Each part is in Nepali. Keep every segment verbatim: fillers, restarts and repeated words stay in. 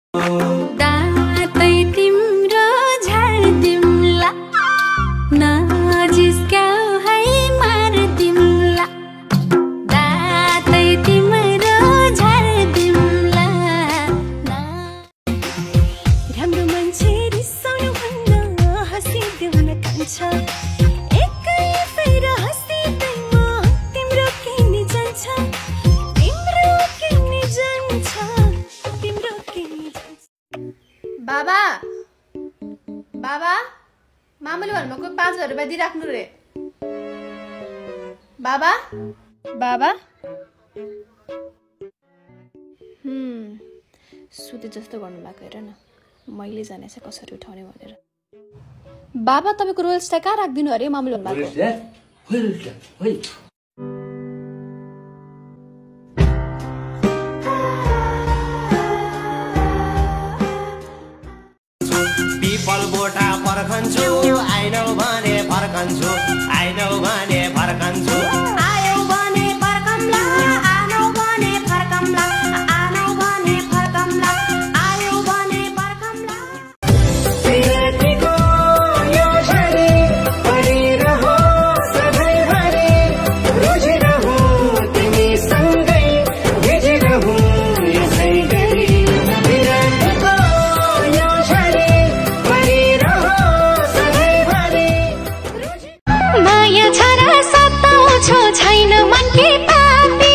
दातै तिम्रो झार्दिम्ला नजिस्क्याउ है मार्दिम्ला दातै तिम्रो झार्दिम्ला राम्रो मान्छे रिसाउनु भन्दा हाँसिदेउन कान्छ एकै फेर हाँसिदैमा तिम्रो किनी जान्छ तिम्रो किनी जान्छ तिम्रो किनी जान्छ। बाबा बाबा मामुले भन्नुभएको पाँच हजार रुपियाँ दिइराख्नु रे। बाबा बाबा हम्म सुते जस्तो गर्नु भएको हेर न, मैले जाने छ कसरी उठाउने भनेर। बाबा तपाईको रोयल स्टार कहाँ राख्दिनु अरे मामुले भन्नुभएको? पिपल बोटा फर्कन्छु आइनौ भने फर्कन्छु आइनौ भने फर्कन्छु आयौ भने फर्कम्ला आनौ भने फर्कम्ला आनौ भने फर्कम्ला आयौ भने फर्कम्ला। तिमीको यो झरी परिरहो सधैँभरि रोजिरहु तिमी सँगै भिजिरहु यसै गरी। तिमीको यो झरी परिरहो सधैँभरि माया छरा सताउँछौ छैन मनकी पापी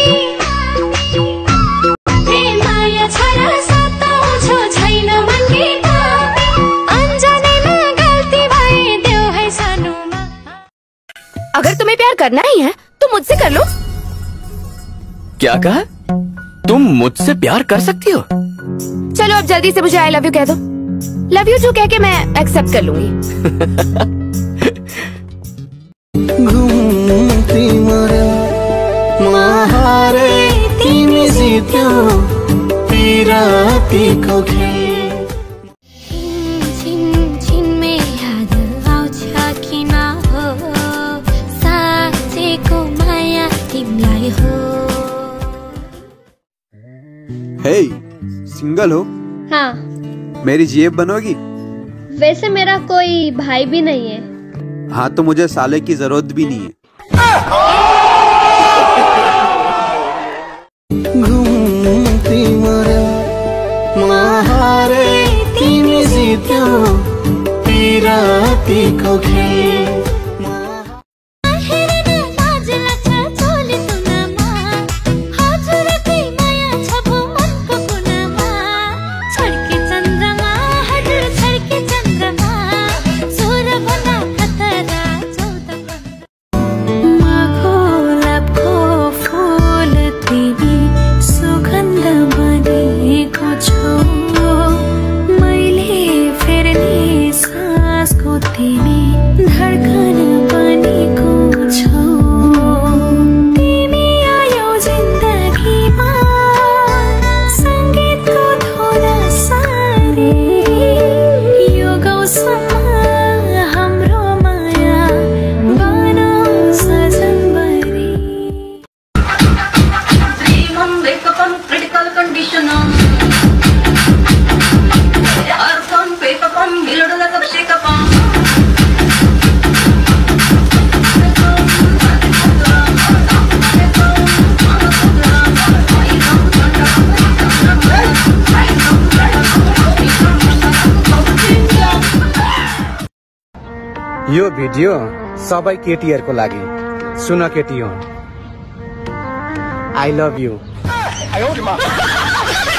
हे माया छरा सताउँछौ छैन मनकी पापी अनजानेमा गल्ती भइदेऊ है सानोमा। अगर तुम्हें प्यार करना ही है तो मुझसे कर लो। क्या कहा? तुम मुझसे प्यार कर सकती हो? चलो अब जल्दी से मुझे आई लव यू कह दो। लव यू टू कह के मैं एक्सेप्ट कर लूंगी। घुम्ती मर्यो महारे तिमी जित्यो पिरातीको खेल। छिन छिनमै याद आउँछ किन हो साँचेको माया तिमीलाई हो। हे सिंगल हो? हाँ, मेरी जीएफ बनोगी? वैसे मेरा कोई भाई भी नहीं है। हाँ तो मुझे साले की जरूरत भी नहीं है। घुम्ती मर्यो महारे तिमी जित्यो पिरातीको खेल। धड़कन बनेको छौ तिमी आयौ जिन्दगीमा संगीतको धुरा सारे यो गाउँसम्म हाम्रो माया बनाऊ सजनभरि। क्रिटिकल कंडीशन यो भिडियो सबै केटीहरुको लागि। सुन केटी हो, आई लभ यू।